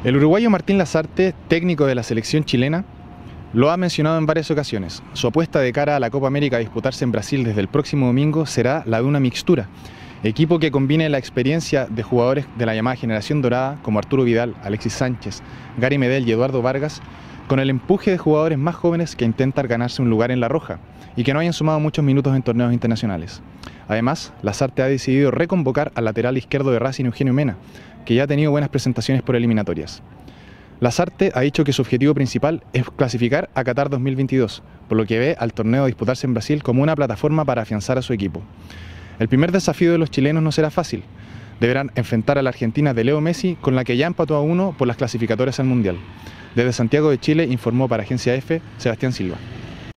El uruguayo Martín Lasarte, técnico de la selección chilena, lo ha mencionado en varias ocasiones. Su apuesta de cara a la Copa América a disputarse en Brasil desde el próximo domingo será la de una mixtura. Equipo que combine la experiencia de jugadores de la llamada generación dorada como Arturo Vidal, Alexis Sánchez, Gary Medel y Eduardo Vargas, con el empuje de jugadores más jóvenes que intentan ganarse un lugar en la roja y que no hayan sumado muchos minutos en torneos internacionales. Además, Lasarte ha decidido reconvocar al lateral izquierdo de Racing, Eugenio Mena, que ya ha tenido buenas presentaciones por eliminatorias. Lasarte ha dicho que su objetivo principal es clasificar a Qatar 2022, por lo que ve al torneo a disputarse en Brasil como una plataforma para afianzar a su equipo. El primer desafío de los chilenos no será fácil. Deberán enfrentar a la Argentina de Leo Messi, con la que ya empató a 1 por las clasificatorias al Mundial. Desde Santiago de Chile informó para Agencia F, Sebastián Silva.